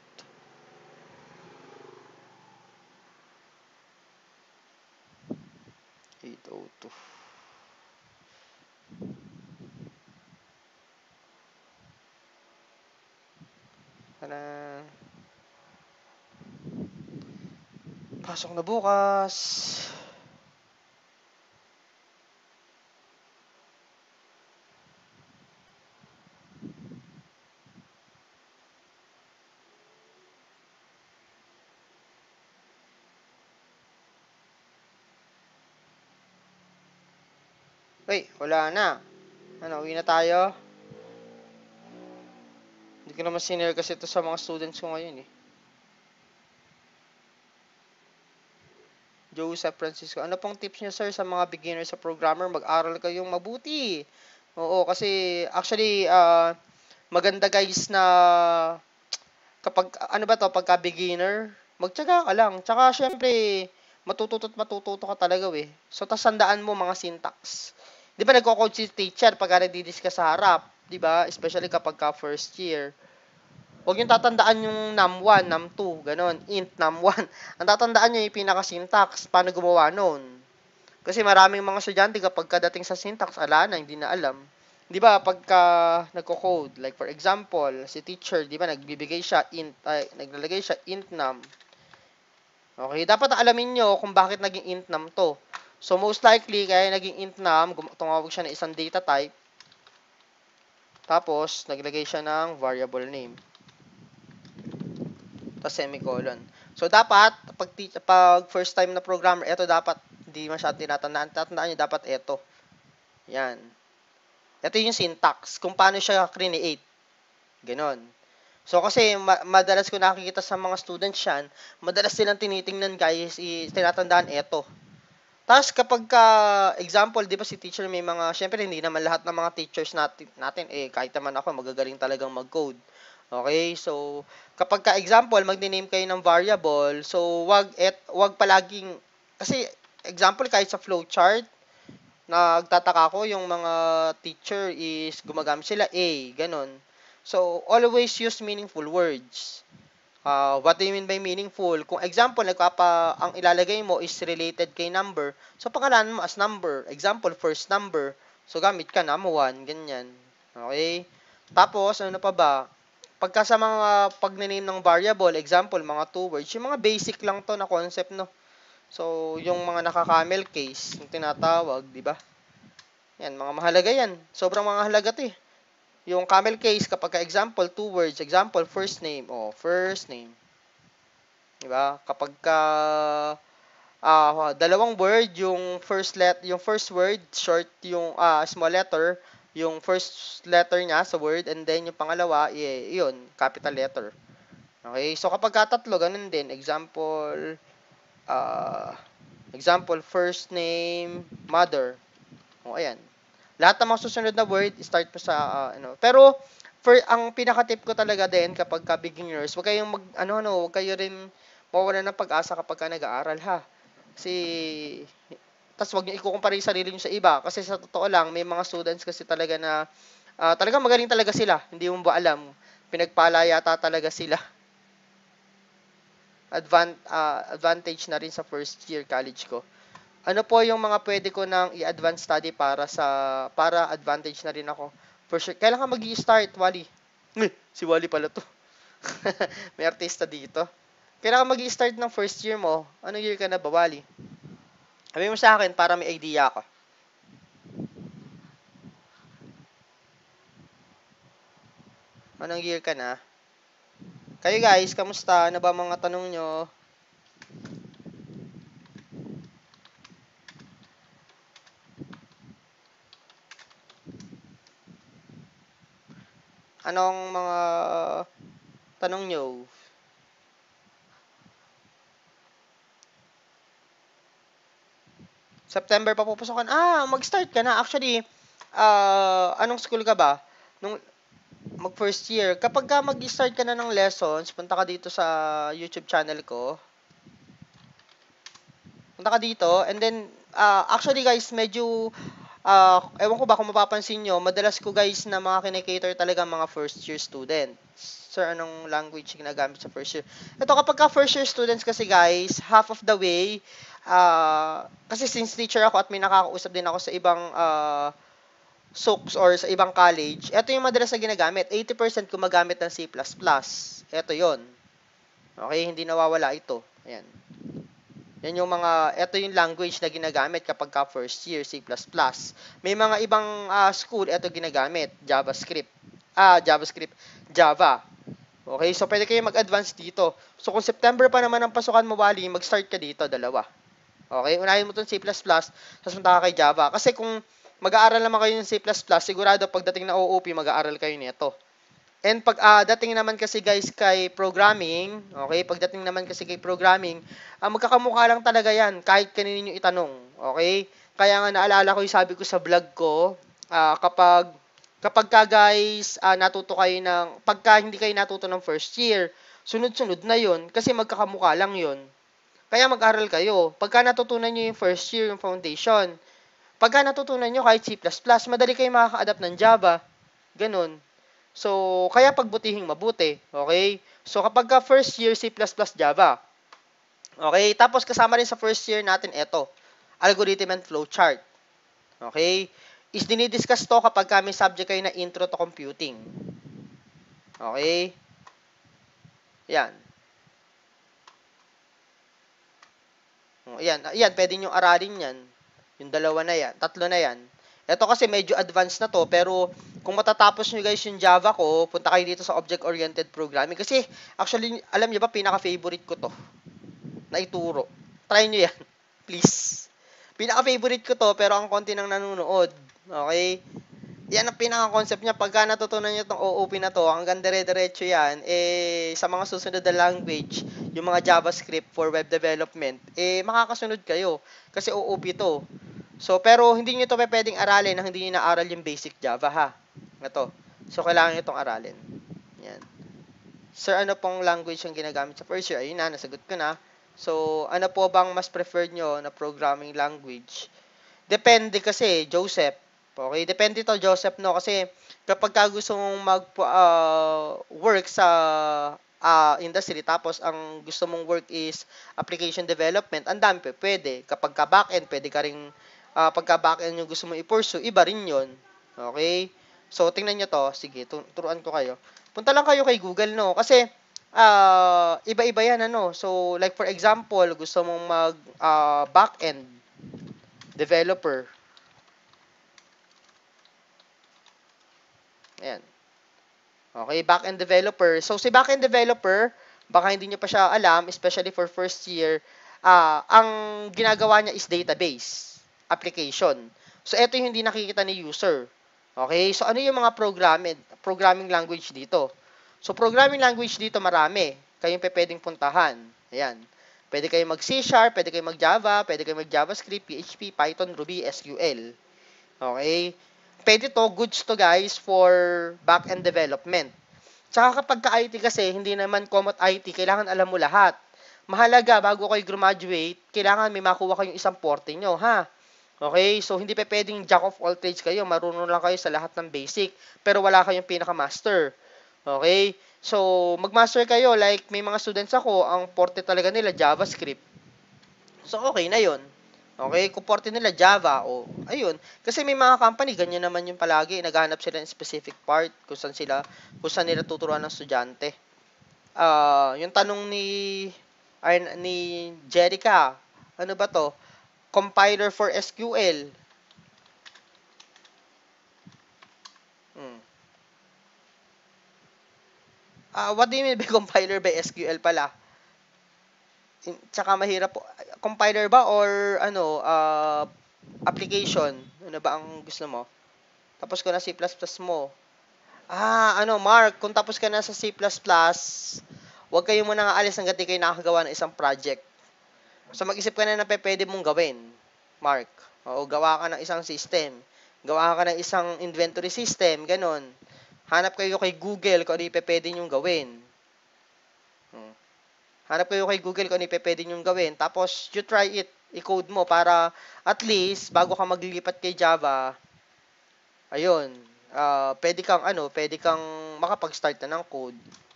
eight oh two. Tanan! Pasok na bukas. Uy, wala na. Ano, uwi na tayo? Hindi ko naman sinare kasi ito sa mga students ko ngayon eh. Joseph Francisco. Ano pong tips niyo, sir, sa mga beginner sa programmer? Mag-aral kayong mabuti. Oo, kasi actually, uh, maganda guys na kapag, ano ba to, pagka beginner, magtyaga ka lang. Tsaka, syempre, matututo at matututo ka talaga eh. So, tas tandaan mo mga syntax. Di ba nagko-code si teacher pagka nagdi-discuss sa harap? Di ba? Especially kapag ka first year. Huwag yung tatandaan yung num one, num two, ganon, int num one. Ang tatandaan nyo yung pinaka-syntax, paano gumawa nun. Kasi maraming mga estudyante kapag kadating sa syntax, ala na, hindi na alam. Di ba, pagka nagko-code, like for example, si teacher, di ba, nagbibigay siya, int, ay, naglalagay siya, int num. Okay, dapat alamin nyo kung bakit naging int num to. So, most likely, kaya naging int num, tumawag siya ng isang data type, tapos, naglagay siya ng variable name. Tapos semicolon. So, dapat, pag, pag first time na programmer, ito dapat, hindi masyadong tinatandaan. Tatandaan nyo, dapat ito. Yan. Ito yung syntax. Kung paano siya create. Ganon. So, kasi, ma madalas ko nakikita sa mga students yan, madalas silang tinitingnan, guys, i tinatandaan ito. Tapos, kapag ka, example, di ba si teacher may mga, syempre, hindi naman lahat ng mga teachers natin, natin eh, kahit naman ako, magagaling talagang mag-code. Okay, so kapag ka example magne-name kayo ng variable, so wag et wag palaging kasi example kahit sa flowchart nagtataka ko yung mga teacher is gumagamit sila A, ganun. So always use meaningful words. Uh, what do you mean by meaningful? Kung example nagpapa ang ilalagay mo is related kay number, so pangalanan mo as number. Example first number. So gamit ka num one, ganyan. Okay? Tapos ano pa ba? Pagka sa mga pag-name ng variable, example, mga two words, yung mga basic lang to na concept, no? So, yung mga naka-camel case, yung tinatawag, di ba? Yan, mga mahalaga yan. Sobrang mga halaga to eh. Yung camel case, kapag ka example, two words, example, first name, oh, first name. Di ba? Kapag ka ah dalawang word, yung first let yung first word short, yung ah, small letter, yung first letter niya sa word, and then yung pangalawa, eh, yun, capital letter. Okay? So kapag ka tatlo, ganun din. Example, ah example, first name, mother. O, ayan. Lahat ng mga susunod na word, start po sa, ah, ano. Pero, for, ang pinaka-tip ko talaga din kapag ka beginners, huwag kayong mag, ano, ano, huwag kayo rin mawala ng pag-asa kapag ka nag-aaral, ha. Kasi, tas huwag niyo ikukumpara yung sarili niyo sa iba. Kasi sa totoo lang, may mga students kasi talaga na, ah, talaga magaling talaga sila. Hindi mo ba alam? Pinagpala yata talaga sila. Advan ah, advantage na rin sa first year college ko. Ano po yung mga pwede ko nang i-advance study para sa para advantage na rin ako? For sure. Kailan ka magi-start, Wally? Eh, si Wally pala to. May artista dito. Kailan ka magi-start ng first year mo? Anong year ka na ba, Wally? Sabi mo sa akin para may idea ka. Anong year ka na? Kayo guys, kamusta? Ano ba mga tanong nyo? Anong mga tanong nyo? September pa pupusukan. Ah, mag-start ka na. Actually, ah, anong school ka ba? Nung mag first year, kapag ka mag-start ka na ng lessons, punta ka dito sa YouTube channel ko. Punta ka dito, and then, ah, actually guys, medyo, ah, ewan ko ba kung mapapansin nyo, madalas ko guys na mga kinikater talaga mga first year student. Sir, anong language ginagamit sa first year? Ito, kapag ka first year students kasi guys, half of the way, ah, kasi since teacher ako at may nakakausap din ako sa ibang, ah, S O Cs or sa ibang college, ito yung madalas na ginagamit. eighty percent gumagamit ng C plus plus. Ito yon. Okay, hindi nawawala ito. Ayan. Yan yung mga, ito yung language na ginagamit kapag ka first year, C plus plus. May mga ibang ah, school, ito ginagamit, JavaScript. Ah, JavaScript, Java. Okay, so pwede kayo mag-advance dito. So kung September pa naman ang pasukan mo, Wally, mag-start ka dito, dalawa. Okay, unahin mo itong C plus plus, tapos punta ka kay Java. Kasi kung mag-aaral naman kayo ng C plus plus, sigurado pagdating na O O P, mag-aaral kayo nito. And pag uh, dating naman kasi guys kay programming, okay, pagdating naman kasi kay programming, uh, magkakamukha lang talaga yan, kahit kanino nyo itanong, okay? Kaya nga naalala ko yung sabi ko sa vlog ko, uh, kapag kapag ka guys, uh, natuto kayo ng, pagka hindi kayo natuto ng first year, sunod-sunod na yon kasi magkakamukha lang yon. Kaya mag-aral kayo. Pagka natutunan nyo yung first year, yung foundation, pagka natutunan nyo kahit C plus plus, madali kayo makaka-adapt ng Java. Ganun. So, kaya pagbutihing mabuti. Okay? So, kapag ka first year C plus plus Java, okay? Tapos kasama rin sa first year natin ito, algorithm and flowchart. Okay? Is dinidiscuss to kapag kami subject kayo na intro to computing. Okay? Yan. Yan, yan, pwede nyo aralin yan. Yung dalawa na yan, tatlo na yan. Ito kasi medyo advanced na to, pero kung matatapos nyo guys yung Java ko, punta kayo dito sa Object-Oriented Programming. Kasi, actually, alam nyo ba, pinaka-favorite ko to na ituro. Try nyo yan. Please. Pinaka-favorite ko to, pero ang konti nang nanonood. Okay? Yan ang pinaka-concept niya. Pagka natutunan nyo itong O O P na to, hanggang dire-diretso yan, eh, sa mga susunod na language, yung mga JavaScript for web development, eh, makakasunod kayo. Kasi O O P to. So, pero hindi nyo ito pwedeng aralin nang hindi nyo na-aral yung basic Java, ha? Ito. So, kailangan nyo itong aralin. Yan. Sir, ano pong language yung ginagamit sa first year? Ayun na, nasagot ko na. So, ano po bang mas preferred nyo na programming language? Depende kasi, Joseph. Okay, depende to, Joseph, no? Kasi kapag ka gusto mong mag-work uh, sa uh, industry, tapos ang gusto mong work is application development, ang dami pa pwede. Kapag ka backend, pwede ka rin, uh, pagka backend yung gusto mong i-pursue, iba rin yun. Okay? So, tingnan nyo to. Sige, turuan ko kayo. Punta lang kayo kay Google, no? Kasi, uh, iba-iba yan, ano? So, like for example, gusto mong mag uh, backend developer. Ayan. Okay, backend developer. So, si backend developer, baka hindi nyo pa siya alam, especially for first year, ah ang ginagawa niya is database application. So, ito yung hindi nakikita ni user. Okay? So, ano yung mga programming, programming language dito? So, programming language dito marami. Kayong pwedeng puntahan. Ayan. Pwede kayong mag-C Sharp, pwede kayong mag-Java, pwede kayong mag-JavaScript, P H P, Python, Ruby, S Q L. Okay? Pwede to, goods to guys for back-end development. Tsaka kapag ka-I T kasi, hindi naman common I T, kailangan alam mo lahat. Mahalaga, bago kayo graduate, kailangan may makuha kayong isang forte nyo, ha? Okay? So, hindi pa pwedeng jack of all trades kayo. Marunong lang kayo sa lahat ng basic, pero wala kayong pinaka-master. Okay? So, mag-master kayo. Like, may mga students ako, ang forte talaga nila, JavaScript. So, okay na yun. Okay, kung forte nila Java o ayun, kasi may mga company ganyan naman yung palagi, naghahanap sila ng specific part kung saan sila kung saan nila tuturuan ng estudyante. Ah, uh, yung tanong ni ay, ni Jerica, ano ba to? Compiler for S Q L. Hmm. Ah, uh, what do you mean by compiler by S Q L pala? Tsaka mahirap po. Compiler ba or ano, uh, application? Ano ba ang gusto mo? Tapos ko na C plus plus mo. Ah, ano, Mark, kung tapos ka na sa C plus plus, huwag kayo muna nga alis hanggang di kayo nakakagawa ng isang project. So, mag-isip ka na na pwede mong gawin, Mark. O, gawa ka ng isang system. Gawa ka ng isang inventory system, ganun. Hanap kayo kay Google kung ano yung pwede nyong gawin. Hmm. Hanap kayo kay Google kung ano yung pwede nyong gawin. Tapos, you try it, i-code mo para at least, bago ka maglilipat kay Java, ayun, uh, pwede kang, ano, pwede kang makapag-start na ng code.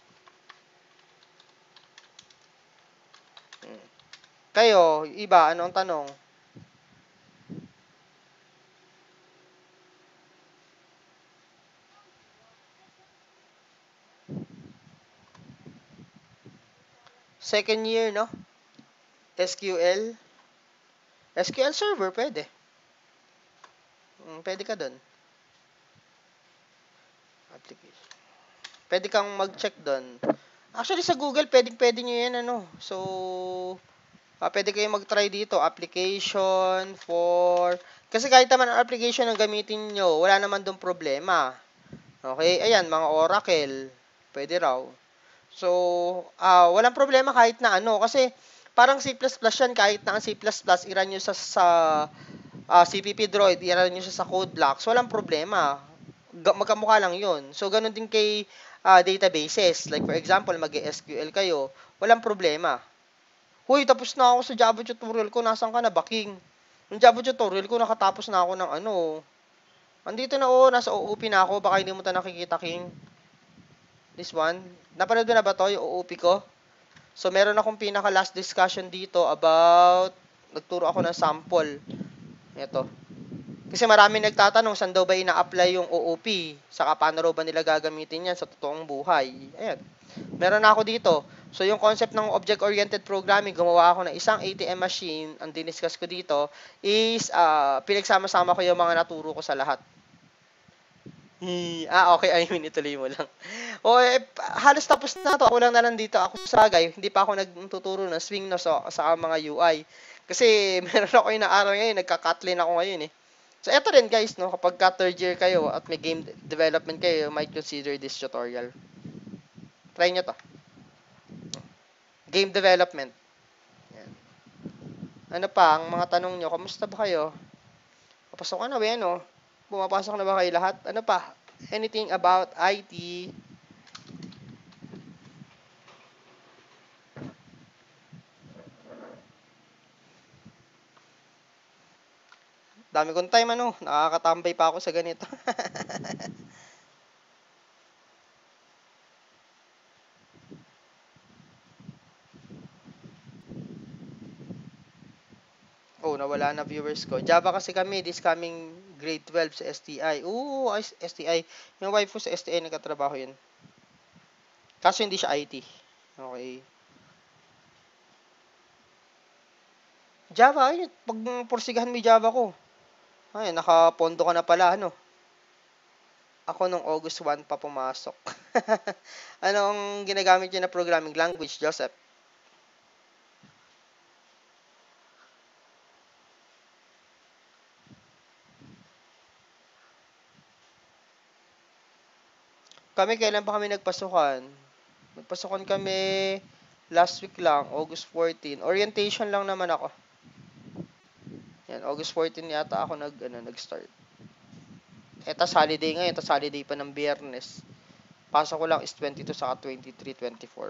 Hmm. Kayo, iba, ano ang tanong? Second year, no? S Q L? S Q L Server, pwede. Hmm, pwede ka dun. Application. Pwede kang mag-check dun. Actually, sa Google, pwede-pwede nyo yan, ano. So, ah, pwede kayo mag-try dito. Application for... Kasi kahit naman ang application ang gamitin nyo, wala naman dun problema. Okay? Ayan, mga Oracle. Pwede raw. So, ah, walang problema kahit na ano. Kasi, parang C plus plus yan, kahit na ang C plus plus, iran nyo sa, sa uh, C P P Droid, iran nyo siya sa code blocks, walang problema. Magkamukha lang yun. So, ganun din kay uh, databases. Like, for example, mag-S Q L kayo, walang problema. Huy, tapos na ako sa Java tutorial ko, nasan ka na, Baking? Yung Java tutorial ko, nakatapos na ako ng ano. Andito na, oh, nasa O O P na ako, baka hindi mo ito nakikita, King. This one. Napanood na ba to, yung O O P ko? So, meron akong pinaka last discussion dito about, nagturo ako ng sample. Ito. Kasi marami nagtatanong, saan daw ba ina-apply yung O O P? Saka paano raw ba nila gagamitin yan sa totoong buhay? Ayan. Meron na ako dito. So, yung concept ng object-oriented programming, gumawa ako ng isang A T M machine. Ang diniscuss ko dito is, uh, pinagsama-sama ko yung mga naturo ko sa lahat. Ah, okay. I mean, ituloy mo lang. O, eh, halos tapos na to. Ako lang na nandito. Ako sa bagay, hindi pa ako nagtuturo ng swing no sa, sa mga U I. Kasi meron ako yung naaral ngayon. Nagka-Kotlin ako ngayon eh. So, eto rin guys, no, kapag ka third year kayo at may game development kayo, you might consider this tutorial. Try nyo to. Game development. Yan. Ano pa, ang mga tanong nyo, kamusta ba kayo? Papasok ka na ba yan, no? Pumapasok na ba kayo lahat? Ano pa? Anything about I T? Dami kong time, ano? Nakakatambay pa ako sa ganito. Oh, nawala na viewers ko. Java kasi kami, this coming grade twelve sa S T I. Oo, S T I. Yung wife ko sa S T I, nagkatrabaho yun. Kaso hindi siya I T. Okay. Java, ayun. Pag porsigahan mo yung Java ko. Ay, nakapondo ka na pala, ano. ako nung August first pa pumasok. Anong ginagamit niyo na programming language, Joseph? Kami, kailan pa kami nagpasukan? Nagpasukan kami last week lang, August fourteen. Orientation lang naman ako. Yan, August fourteen yata ako nag, ano, nag-start. Eh, tas holiday ngayon, tas holiday pa ng Biyernes. Pasok ko lang is twenty-two saka twenty-three, twenty-four.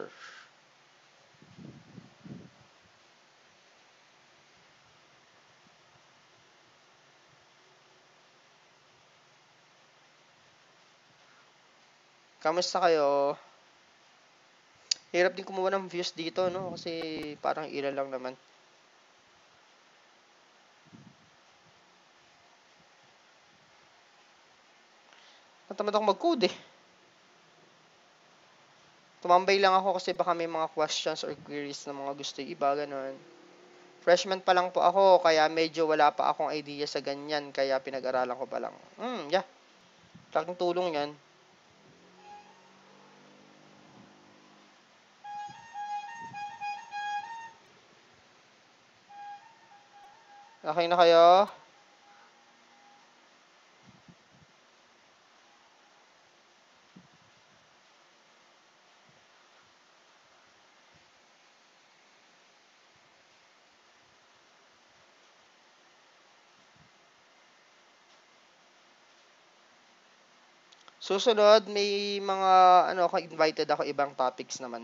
Kamusta kayo? Hirap din kumuha ng views dito, no? Kasi parang ilan lang naman. Natamad ako mag-code eh. Tumambay lang ako kasi baka may mga questions or queries na mga gusto yung iba, ganun. Freshman pa lang po ako, kaya medyo wala pa akong idea sa ganyan, kaya pinag-aralan ko pa lang. Hmm, yeah. Laking tulong yan. Okay na kayo? Susunod, may mga, ano, ako invited ako ibang topics naman.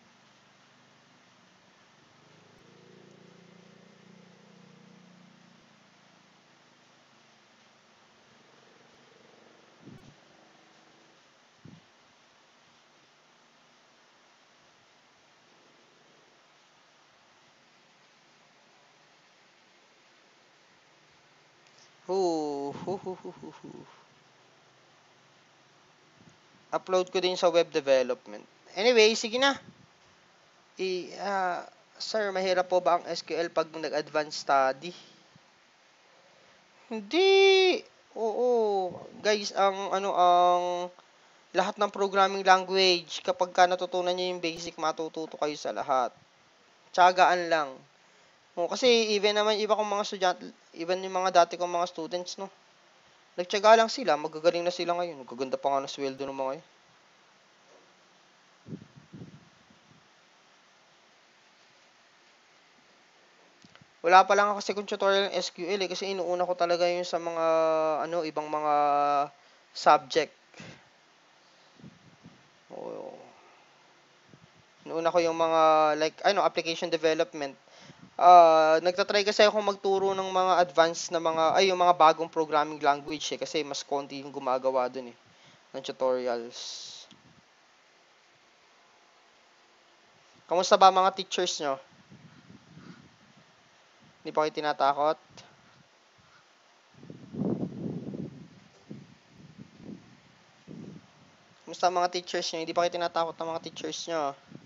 Hoo, hoo, hoo, hoo, hoo, hoo. Upload ko din sa web development. Anyway, sige na. I, ah, sir, mahirap po ba ang S Q L pag nag-advanced study? Hindi. Oo. Guys, ang ano ang lahat ng programming language, kapag ka natutunan niyo yung basic, matututo kayo sa lahat. Tiyagaan lang. O, kasi even naman iba kong mga estudyante, even yung mga dati kong mga students, no? Nagtiyaga lang sila, magagaling na sila ngayon. Gaganda pa nga ng sweldo ng mga yun. Wala pa lang ako kasi kung tutorial ng S Q L eh, kasi inuuna ko talaga yung sa mga, ano, ibang mga subject. Oo. Inuuna ko yung mga, like, ano, application development. Ah, nagtatry kasi ako magturo ng mga advanced na mga, ay, yung mga bagong programming language eh, kasi mas konti yung gumagawa dun eh, ng tutorials. Kamusta ba mga teachers nyo? Hindi pa kayo tinatakot? Kamusta ang mga teachers nyo? Hindi pa kayo tinatakot ng mga teachers nyo?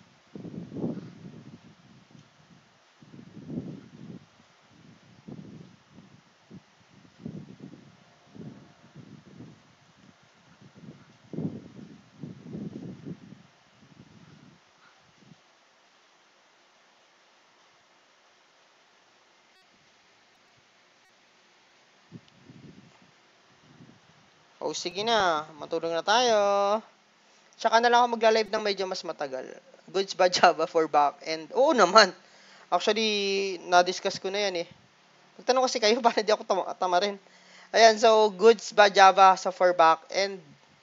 O sige na, matulog na tayo. Tsaka na lang ako magla-live ng medyo mas matagal. Goods ba Java for back-end? Oo naman. Actually, na-discuss ko na yan eh. Magtanong kasi kayo, para di ako tama, tama rin. Ayan, so, goods ba Java sa for back-end?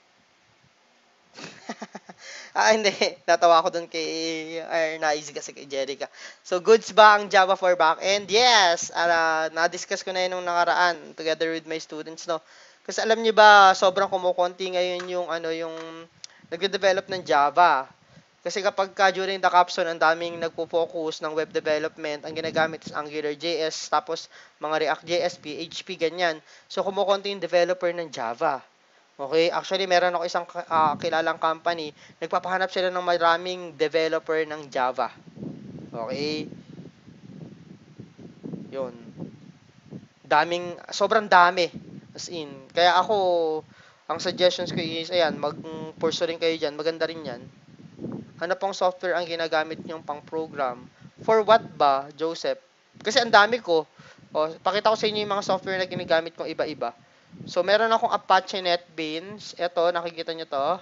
ah, hindi. Natawa ako dun kay, ay, nais kasi kay Jerica. So, goods ba ang Java for back-end? Yes! Uh, na-discuss ko na yun nung nakaraan together with my students, no? Kasi alam niyo ba, sobrang kumukonti ngayon yung, ano, yung nagde-develop ng Java. Kasi kapag ka during the capstone, ang daming nagpo-focus ng web development, ang ginagamit is AngularJS, tapos mga React.js, P H P, ganyan. So, kumukonti yung developer ng Java. Okay? Actually, meron ako isang uh, kilalang company, nagpapahanap sila ng maraming developer ng Java. Okay? Yun. Daming, sobrang dami. As in. Kaya ako, Ang suggestions ko is, ayan, mag-pursue rin kayo dyan. Maganda rin yan. Ano pong software ang ginagamit nyong pang program? For what ba, Joseph? Kasi ang dami ko. O, pakita ko sa inyo yung mga software na ginagamit kong iba-iba. So, meron akong Apache NetBeans. Ito, nakikita nyo to.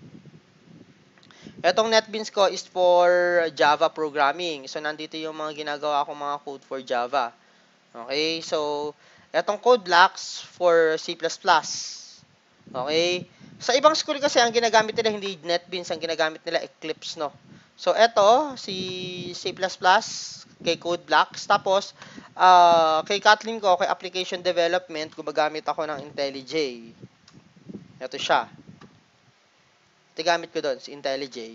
Etong NetBeans ko is for Java programming. So, nandito yung mga ginagawa kong mga code for Java. Okay? So, etong CodeBlocks for C plus plus. Okay? Sa ibang school kasi, ang ginagamit nila hindi NetBeans, ang ginagamit nila Eclipse, no? So, eto, si C plus plus, kay CodeBlocks. Tapos, uh, kay Kathleen ko, kay Application Development, gumagamit ako ng IntelliJ. Ito siya. Ito gamit ko doon, si IntelliJ.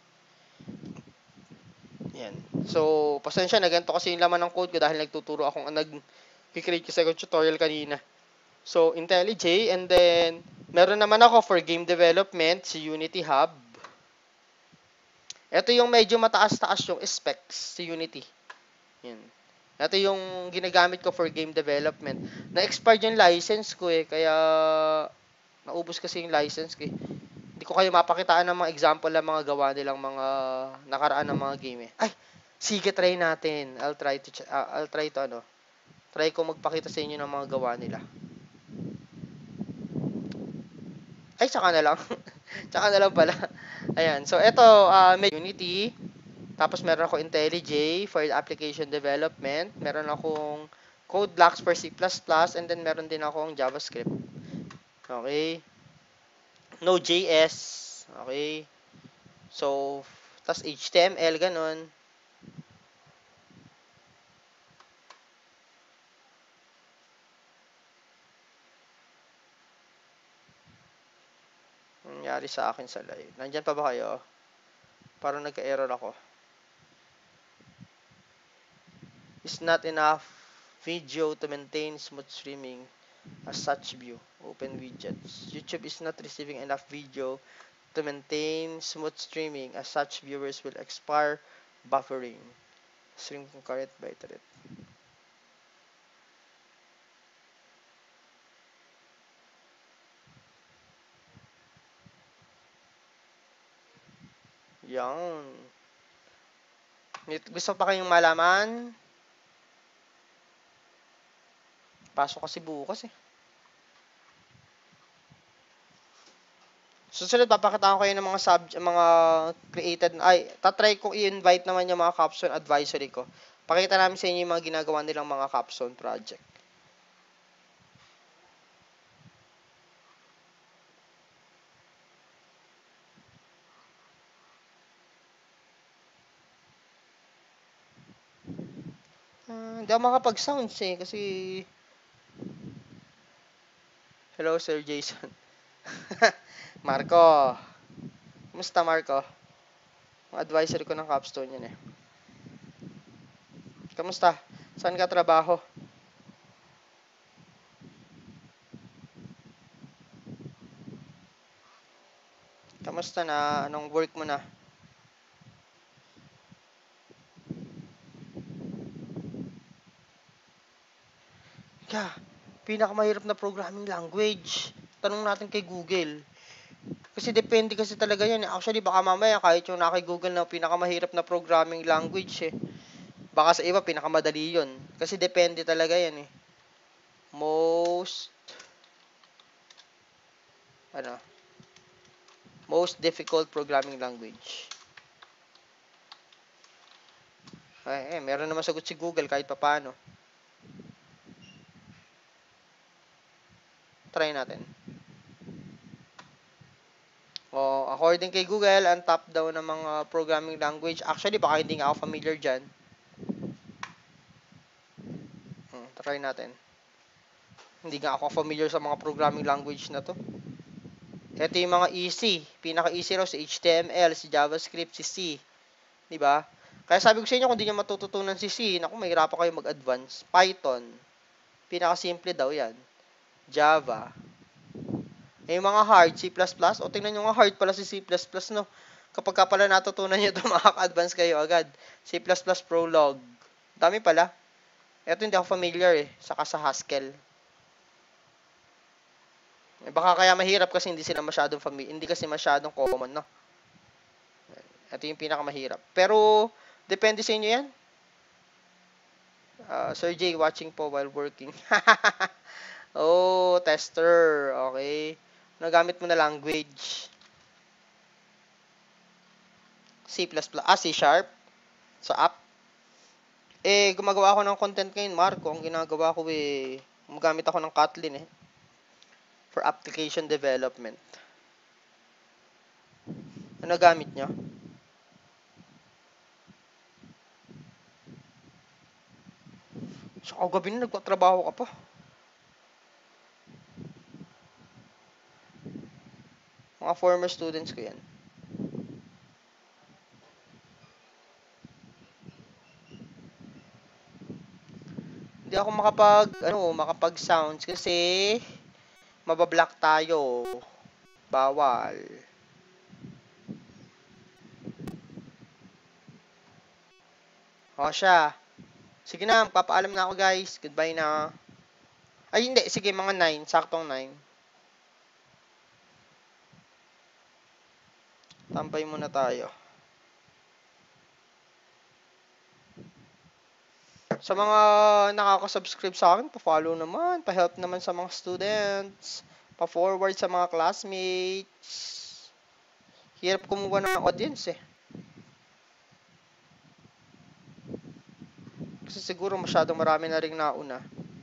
Yan. So, pasensya na, ganito kasi yung laman ng code ko dahil nagtuturo akong, nag-create kasi ako tutorial kanina. So, IntelliJ, and then, meron naman ako for game development, si Unity Hub. Ito yung medyo mataas-taas yung specs, si Unity. Yan. Ito yung ginagamit ko for game development. Na-expired yung license ko eh, kaya naubos kasi yung license ko eh. Hindi ko kayo mapakitaan ng mga example ng mga gawa nilang mga nakaraan ng mga game eh. Ay, sige, try natin. I'll try to, uh, I'll try to ano, try ko magpakita sa inyo ng mga gawa nila. Ay, tsaka na lang. Tsaka na lang pala. Ayan. So, ito, uh, may Unity. Tapos, meron ako IntelliJ for application development. Meron akong CodeBlocks for C plus plus. And then, meron din akong JavaScript. Okay. Node.js. Okay. So, tas H T M L, ganun. Nangyari sa akin sa live. Nandyan pa ba kayo? Parang nagka-error ako. It's not enough video to maintain smooth streaming as such view. Open widgets. YouTube is not receiving enough video to maintain smooth streaming as such viewers will expire buffering. Stream concurrent by thread. Yan. Gusto pa kayong malaman? Pasok kasi bukas eh. Susunod, papakita ko kayo ng mga subject, mga created, ay, tatry ko i-invite naman yung mga capstone advisory ko. Pakita namin sa inyo yung mga ginagawa nilang mga capstone project. Uh, hindi ako makapag-sounds eh, kasi... Hello, Sir Jason. Marco. Kumusta, Marco? Ang advisory ko ng capstone yan eh. Kamusta? Saan ka trabaho? Kamusta na? Anong work mo na? Yeah, pinakamahirap na programming language. Tanong natin kay Google. Kasi depende kasi talaga yan. Actually, baka mamaya kahit yung na kay Google na pinakamahirap na programming language eh. Baka sa iba, pinakamadali yun. Kasi depende talaga yan eh. Most... Ano? Most difficult programming language. Ay, eh, meron naman sagot si Google kahit papano. Try natin. O, according kay Google, ang top daw ng mga programming language. Actually, baka hindi nga ako familiar dyan. Hmm, try natin. Hindi nga ako familiar sa mga programming language na to. Ito yung mga easy. Pinaka-easy raw si H T M L, si JavaScript, si C. Diba? Kaya sabi ko sa inyo, kung di nyo matututunan si C, naku, mahirapan kayo mag-advance. Python. Pinaka-simple daw yan. Java. Yung mga hard, C plus plus. O, tingnan nyo nga, hard pala si C plus plus, no? Kapag ka pala natutunan nyo ito, makaka-advance kayo agad. C plus plus Prolog. Dami pala. Ito hindi ako familiar eh. Saka sa Haskell. Eh, baka kaya mahirap kasi hindi sila masyadong familiar, hindi kasi masyadong common, no? Ito yung pinakamahirap. Pero, depende sa inyo yan. Uh, Sir J, watching po while working. Oh, tester. Okay. Nagamit mo na language. C plus plus. Ah, C sharp. Sa app. Eh, gumagawa ako ng content ngayon, Marco. Ang ginagawa ko eh, gumagamit ako ng Kotlin eh. For application development. Ano gamit nyo? Sa kagabi na nagtatrabaho ka pa. Mga former students ko yan. Hindi ako makapag, ano, makapag sounds kasi mabablock tayo. Bawal. O siya. Sige na, magpapaalam na ako guys. Goodbye na. Ay hindi, sige mga nine. Saktong nine. Tampay muna tayo. Sa mga nakaka-subscribe sa akin, pa-follow naman, pa-help naman sa mga students, pa-forward sa mga classmates. Hirap kumuha ng audience eh. Kasi siguro masyadong marami na ring nauna.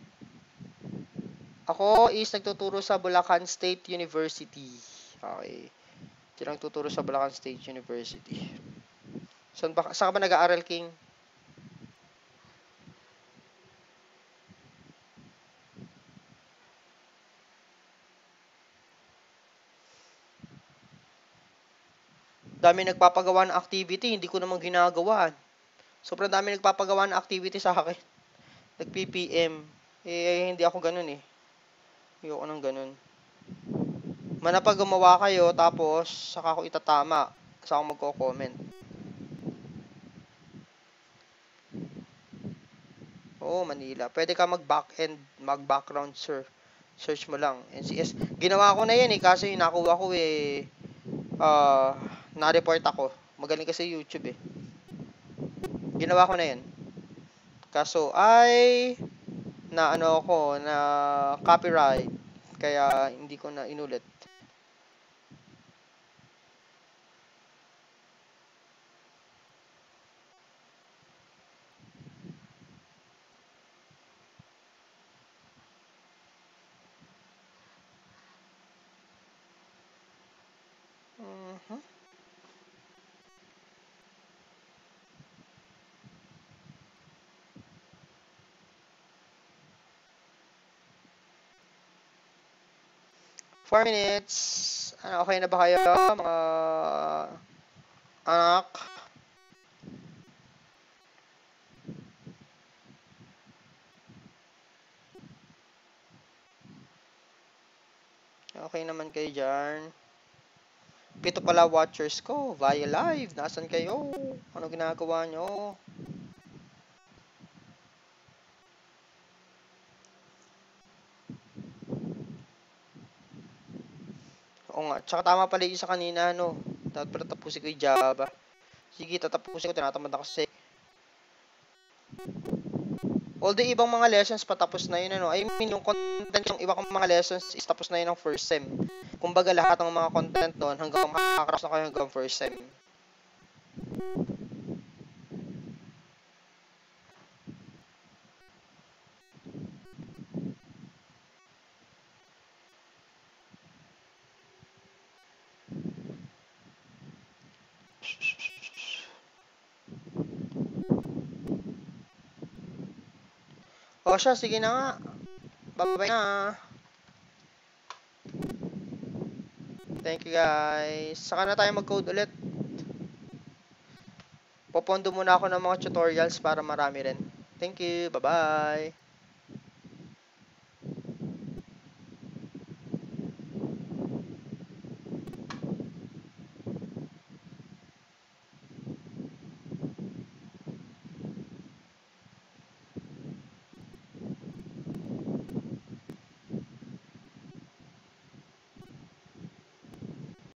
Ako is nagtuturo sa Bulacan State University. Okay. Diyan nagtuturo sa Bulacan State University. Saan ba, saan ka ba nag-aaral, King? Dami nagpapagawa ng activity, hindi ko naman ginagawa. Sobrang dami nagpapagawa ng activity sa akin. Nag-P P M. Eh, hindi ako ganun eh. Ayoko nang ganun. Manapag gumawa kayo, tapos saka ako itatama. Saka ako magko-comment. Oo, Manila. Pwede ka mag-back-end, mag-background sir. Search mo lang. N C S. Ginawa ko na yan eh, kasi yung nakuha ko eh, uh, na-report ako. Magaling kasi YouTube eh. Ginawa ko na yan. Kaso ay na ano ako, na copyright. Kaya hindi ko na inulit. Uh-huh. Four minutes. Ano, okay na ba kayo, mga anak? Okay naman kayo dyan. Pito pala watchers ko via live. Nasaan kayo? Ano ginagawa nyo? Oo nga. Tsaka tama pala yung isa kanina, no? Dapat pala tapusin ko yung Java. Sige, tatapusin ko. Tinatamad ako kasi. Although ibang mga lessons patapos na yun, ano? I mean, yung content yung ibang mga lessons is tapos na yun ng first sem. Kumbaga lahat ng mga content doon hanggang makakaraos na kayo hanggang first sem. O siya, sige na nga. Bye-bye na. Thank you guys. Saka na tayo mag-code ulit. Popondo muna ako ng mga tutorials para marami rin. Thank you. Bye-bye.